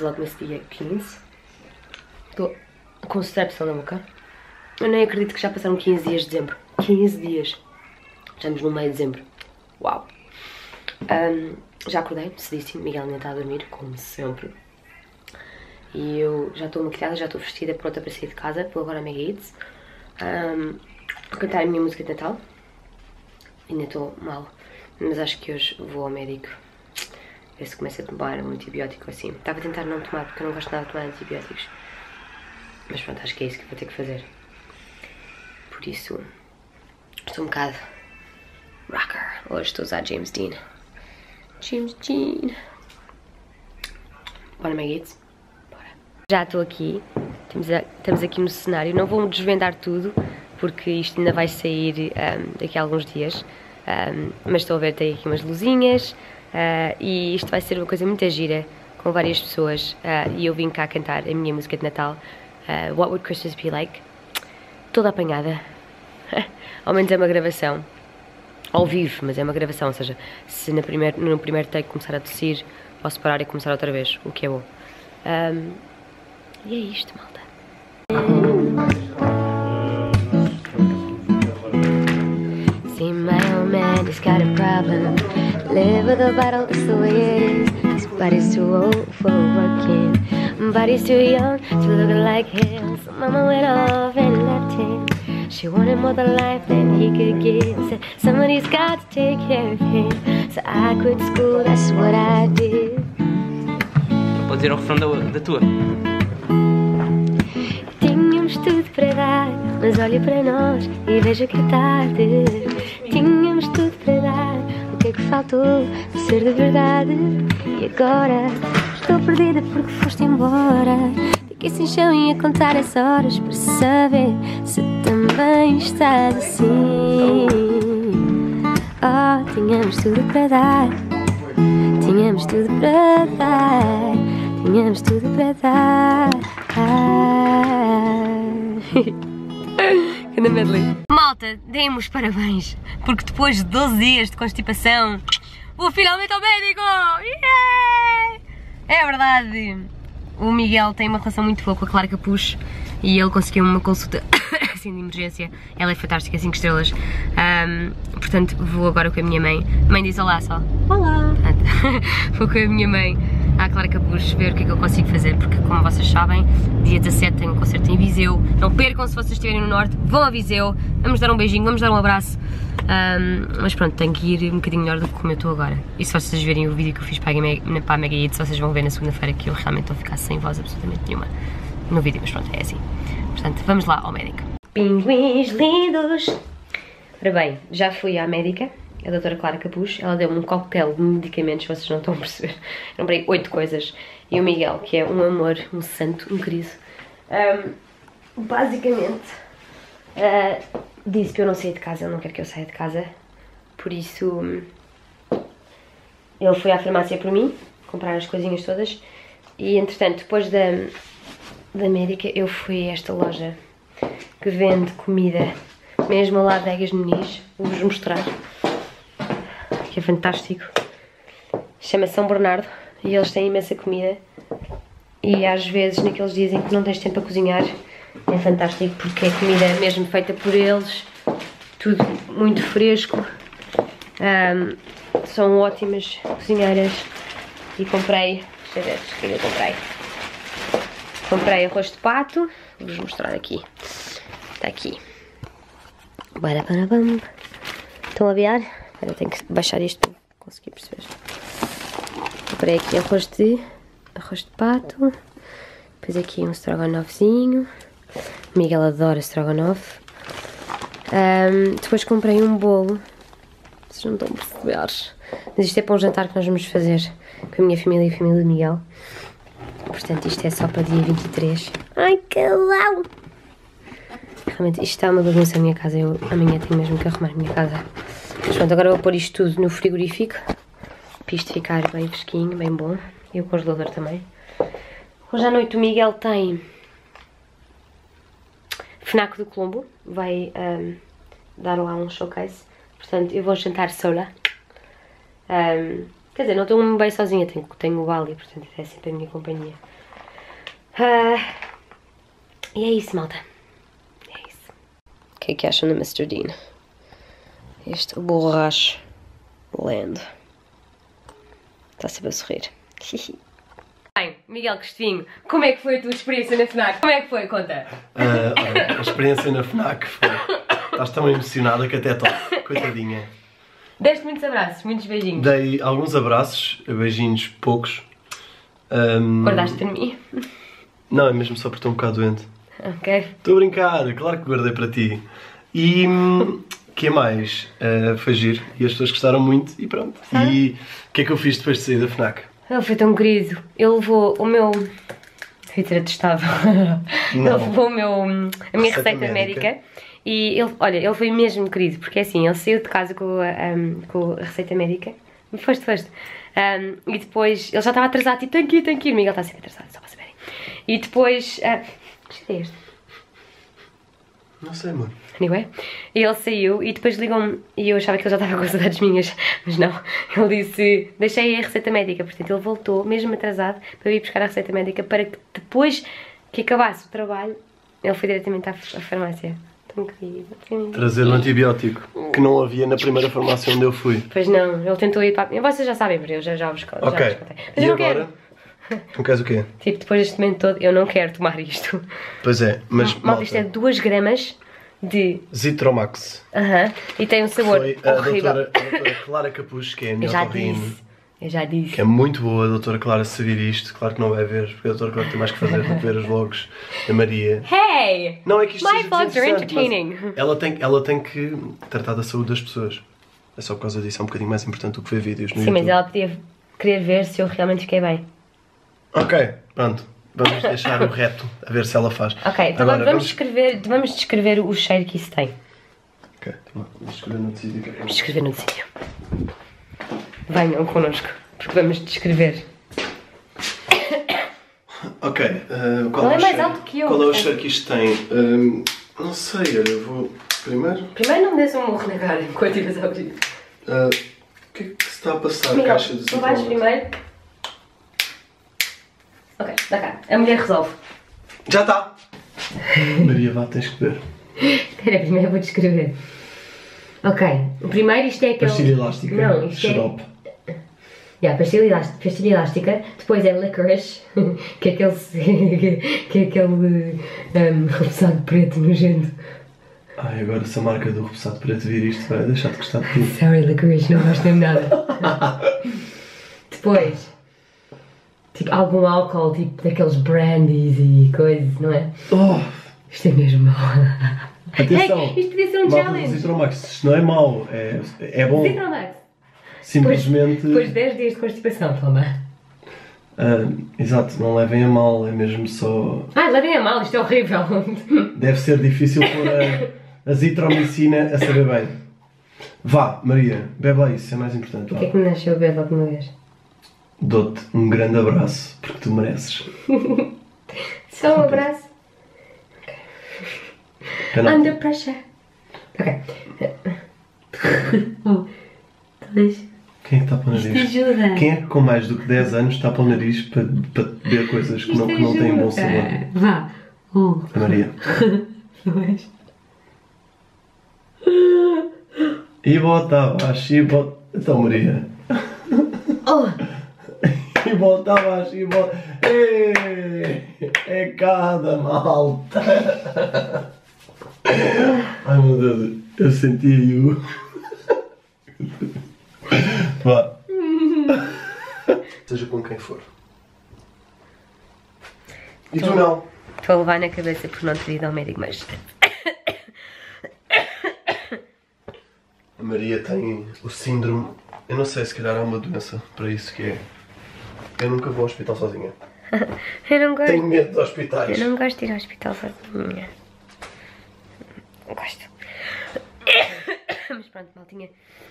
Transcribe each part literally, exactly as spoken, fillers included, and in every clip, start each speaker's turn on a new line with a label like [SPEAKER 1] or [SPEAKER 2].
[SPEAKER 1] Vlogmas dia quinze. Estou com strepsil na boca. Eu nem acredito que já passaram quinze dias de dezembro. quinze dias. Estamos no meio de dezembro. Uau. Um, já acordei, cedíssimo. Miguel ainda está a dormir, como sempre. E eu já estou maquilhada, já estou vestida, pronta para sair de casa. Vou agora a Mega Eats. Um, cantar a minha música de Natal. Ainda estou mal, mas acho que hoje vou ao médico. Ver se começo a tomar um antibiótico assim. Estava a tentar não tomar, porque eu não gosto nada de tomar antibióticos. Mas pronto, acho que é isso que vou ter que fazer. Por isso, estou um bocado rocker. Hoje estou a usar James Dean. James Dean. Bora, Mega Eats? Bora. Já estou aqui. Estamos, a, estamos aqui no cenário. Não vou desvendar tudo, porque isto ainda vai sair um, daqui a alguns dias. Um, mas estou a ver, tem aqui umas luzinhas. Uh, e isto vai ser uma coisa muito gira, com várias pessoas. Uh, e eu vim cá cantar a minha música de Natal. Uh, What Would Christmas Be Like? Toda apanhada. Ao menos é uma gravação. Ao vivo, mas é uma gravação. Ou seja, se no primeiro, no primeiro take começar a tossir, posso parar e começar outra vez, o que é bom. Um, e é isto, malta. See my old man, he's got a problem. Live with a bottle, that's the way it is. His body's too old for working, but he's too young to look like him. So mama went off and left him. She wanted more than life than he could give. Said somebody's got to take care of him. So I quit school, that's what I did.
[SPEAKER 2] Pode dizer o refrão da, da tua.
[SPEAKER 1] Tínhamos tudo para dar, mas olhe para nós e veja que é tarde. Tínhamos tudo para dar, o que é que faltou para ser de verdade? E agora estou perdida porque foste embora. Fiquei sem chão e a contar as horas para saber se também estás assim. Oh, tínhamos tudo para dar, tínhamos tudo para dar, tínhamos tudo para dar. Anda medley. Malta, deem-me os parabéns, porque depois de doze dias de constipação vou finalmente ao médico! Yeah! É verdade, o Miguel tem uma relação muito boa com a Clara Capuz e ele conseguiu uma consulta assim de emergência. Ela é fantástica, cinco estrelas. Um, portanto, vou agora com a minha mãe. Mãe diz olá só. Olá! Vou com a minha mãe à Clara Capuz ver o que é que eu consigo fazer, porque como vocês sabem, dia dezassete tenho um concerto em Viseu. Não percam se vocês estiverem no norte, vão a Viseu, vamos dar um beijinho, vamos dar um abraço. Um, mas pronto, tenho que ir um bocadinho melhor do que como eu estou agora. E se vocês verem o vídeo que eu fiz para a Mega, para a Mega Eats, vocês vão ver na segunda-feira que eu realmente estou a ficar sem voz absolutamente nenhuma no vídeo, mas pronto, é assim. Portanto, vamos lá ao médico. Pinguins lindos! Ora bem, já fui à médica, a doutora Clara Capuz. Ela deu-me um coquetel de medicamentos, vocês não estão a perceber. Eu comprei oito coisas. E o Miguel, que é um amor, um santo, um querido, um, basicamente uh, disse que eu não saia de casa, ele não quer que eu saia de casa. Por isso, um, ele foi à farmácia por mim, comprar as coisinhas todas. E entretanto, depois da, da médica, eu fui a esta loja que vende comida, mesmo ao lado da Egas Muniz. Vou-vos mostrar, que é fantástico. Chama São Bernardo e eles têm imensa comida. E às vezes, naqueles dias em que não tens tempo a cozinhar, é fantástico porque é comida mesmo feita por eles, tudo muito fresco. Um, são ótimas cozinheiras. E comprei, deixa eu ver o que eu comprei. Comprei arroz de pato, vou-vos mostrar aqui. Está aqui. Bora, bora, vamos. Estão a ver? Agora tenho que baixar isto para conseguir perceber. Comprei aqui arroz de, arroz de pato. Depois aqui um estrogonofezinho. Miguel adora estrogonofe. Um, depois comprei um bolo. Vocês não estão a perceber. Mas isto é para um jantar que nós vamos fazer com a minha família e a família de Miguel. Portanto, isto é só para dia vinte e três. Ai, calão! Realmente, isto está uma bagunça na minha casa. Eu amanhã tenho mesmo que arrumar a minha casa. Mas pronto, agora vou pôr isto tudo no frigorífico. Para isto ficar bem fresquinho, bem bom. E o congelador também. Hoje à noite o Miguel tem Fnac do Colombo. Vai um, dar lá um showcase. Portanto, eu vou jantar sola. Um, quer dizer, não estou bem sozinha. Tenho, tenho o Ali, portanto é sempre a minha companhia. Uh, e é isso, malta. É isso. O que é que acham da mister Dean? Este borracho land. Está sempre a sorrir. Bem, Miguel Cristinho, como é que foi a tua experiência na FNAC? Como é que foi? Conta.
[SPEAKER 3] Uh, olha, a experiência na FNAC foi... Estás tão emocionada que até tosse. Coitadinha.
[SPEAKER 1] Deste muitos abraços, muitos beijinhos.
[SPEAKER 3] Dei alguns abraços, beijinhos poucos. Um...
[SPEAKER 1] Guardaste para mim?
[SPEAKER 3] Não, é mesmo só porque estou um bocado doente.
[SPEAKER 1] Ok.
[SPEAKER 3] Estou a brincar, claro que guardei para ti. E o que é mais? Uh, foi giro e as pessoas gostaram muito e pronto. Ah. E o que é que eu fiz depois de sair da FNAC?
[SPEAKER 1] Ele foi tão querido. Ele levou o meu... Fui ter atestado. Ele levou o meu... a minha receita, receita médica. médica. E ele, olha, ele foi mesmo querido, porque assim, ele saiu de casa com a, um, com a receita médica. Foste, foste. Um, e depois, ele já estava atrasado, tipo, tem que ir, tem que ir. Miguel está sempre atrasado, só para saberem. E depois... Uh, que é este?
[SPEAKER 3] Não sei, amor.
[SPEAKER 1] Anyway, e ele saiu e depois ligou-me e eu achava que ele já estava com saudades minhas, mas não. Ele disse, deixei a receita médica, portanto ele voltou, mesmo atrasado, para vir buscar a receita médica para que depois que acabasse o trabalho, ele foi diretamente à, à farmácia. Tão querido.
[SPEAKER 3] Trazer um antibiótico, que não havia na primeira farmácia onde eu fui.
[SPEAKER 1] Pois não, ele tentou ir para... Vocês já sabem, porque eu já, já vos contei.
[SPEAKER 3] Ok,
[SPEAKER 1] mas
[SPEAKER 3] e
[SPEAKER 1] eu não
[SPEAKER 3] agora?
[SPEAKER 1] Quero.
[SPEAKER 3] Tu queres o quê?
[SPEAKER 1] Tipo, depois deste momento todo, eu não quero tomar isto.
[SPEAKER 3] Pois é, mas
[SPEAKER 1] mal, isto é duas gramas de...
[SPEAKER 3] Zitromax.
[SPEAKER 1] Aham, uh-huh. E tem um sabor
[SPEAKER 3] Foi a
[SPEAKER 1] horrível.
[SPEAKER 3] doutora, a doutora Clara Capucho, que é a minha otorrino.
[SPEAKER 1] Eu já disse.
[SPEAKER 3] Que é muito boa a doutora Clara se vir isto. Claro que não vai ver, porque a doutora Clara tem mais que fazer do que ver os vlogs da Maria.
[SPEAKER 1] Hey!
[SPEAKER 3] Não, é que isto
[SPEAKER 1] My vlogs are entertaining.
[SPEAKER 3] Ela tem, ela tem que tratar da saúde das pessoas. É só por causa disso, é um bocadinho mais importante do que ver vídeos no
[SPEAKER 1] Sim,
[SPEAKER 3] YouTube.
[SPEAKER 1] mas ela podia querer ver se eu realmente fiquei bem.
[SPEAKER 3] Ok, pronto. Vamos deixar o reto, a ver se ela faz.
[SPEAKER 1] Ok, então
[SPEAKER 3] Agora,
[SPEAKER 1] vamos,
[SPEAKER 3] vamos...
[SPEAKER 1] Descrever, vamos descrever o cheiro que isso tem.
[SPEAKER 3] Ok, vamos escrever no sítio.
[SPEAKER 1] Vamos descrever no sítio. Venham connosco, porque vamos descrever.
[SPEAKER 3] Ok, uh, qual
[SPEAKER 1] Não
[SPEAKER 3] é,
[SPEAKER 1] é mais
[SPEAKER 3] cheiro?
[SPEAKER 1] alto que eu.
[SPEAKER 3] Qual é o cheiro que isto tem? Um, não sei, olha, eu vou primeiro...
[SPEAKER 1] Primeiro não me des um morro na cara enquanto ibas a abrir.
[SPEAKER 3] Uh, o que é que se está a passar?
[SPEAKER 1] Miguel,
[SPEAKER 3] Caixa de
[SPEAKER 1] tu vais primeiro. Ok, dá cá. A mulher resolve.
[SPEAKER 3] Já está! Maria, vá, tens que ver.
[SPEAKER 1] Espera, primeiro vou descrever. Ok, o primeiro isto é aquele...
[SPEAKER 3] Pastilha elástica.
[SPEAKER 1] Não, isto
[SPEAKER 3] xarope.
[SPEAKER 1] é... Yeah, pastilha, elástica, pastilha elástica. Depois é licorice, que é aquele... que é aquele... Um, repousado preto nojento.
[SPEAKER 3] Ai, agora se a marca do repousado preto vir isto vai deixar de gostar de tudo.
[SPEAKER 1] Sorry, licorice, não gosto nem nada. Depois... Tipo, algum álcool, tipo daqueles brandies e coisas, não é?
[SPEAKER 3] Oh.
[SPEAKER 1] Isto é mesmo mau.
[SPEAKER 3] Atenção!
[SPEAKER 1] Hey, isto podia ser um
[SPEAKER 3] malta
[SPEAKER 1] challenge!
[SPEAKER 3] do Zitromax, isto não é mau, é, é bom.
[SPEAKER 1] Zitromax!
[SPEAKER 3] Simplesmente...
[SPEAKER 1] Depois de dez dias de constipação, toma.
[SPEAKER 3] Uh, exato, não levem a mal, é mesmo só...
[SPEAKER 1] Ah, levem a mal, isto é horrível!
[SPEAKER 3] Deve ser difícil pôr a, a zitromicina a saber bem. Vá, Maria, bebe lá isso, é mais importante.
[SPEAKER 1] O que é que me nasceu a beber logo uma vez?
[SPEAKER 3] Dou-te um grande abraço, porque tu mereces.
[SPEAKER 1] Só um abraço.
[SPEAKER 3] Okay.
[SPEAKER 1] Under pressure. Ok. Dois.
[SPEAKER 3] Quem é que tapa o nariz?
[SPEAKER 1] Isto ajuda.
[SPEAKER 3] Quem é que com mais do que dez anos tapa o nariz para, para beber coisas que não, que não têm bom sabor?
[SPEAKER 1] Vá. Um.
[SPEAKER 3] A Maria.
[SPEAKER 1] Dois.
[SPEAKER 3] E bota abaixo, e bota... Então, Maria.
[SPEAKER 1] Oh.
[SPEAKER 3] E bota abaixo, e bota... Ei, é cada malta. Ai, meu Deus, eu senti-o. Vá. Seja com quem for. E tu não?
[SPEAKER 1] Estou a levar na cabeça por não ter ido ao médico mais cedo.
[SPEAKER 3] A Maria tem o síndrome... Eu não sei, se calhar há uma doença para isso que é... Eu nunca vou ao hospital sozinha.
[SPEAKER 1] Eu não gosto.
[SPEAKER 3] Tenho medo de hospitais.
[SPEAKER 1] Eu não gosto de ir ao hospital sozinha. Não gosto. Mas pronto, maltinha.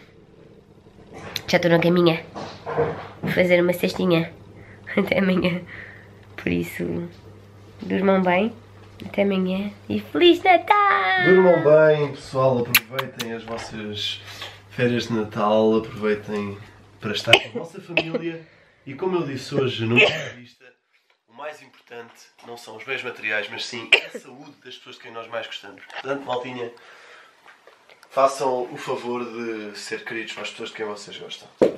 [SPEAKER 1] Já estou na caminha. Vou fazer uma cestinha. Até amanhã. Por isso, durmam bem. Até amanhã. E Feliz Natal!
[SPEAKER 3] Durmam bem, pessoal. Aproveitem as vossas férias de Natal. Aproveitem para estar com a vossa família. E como eu disse hoje numa entrevista, o o mais importante não são os bens materiais, mas sim a saúde das pessoas de quem nós mais gostamos. Portanto, maltinha, façam o favor de ser queridos para as pessoas de quem vocês gostam.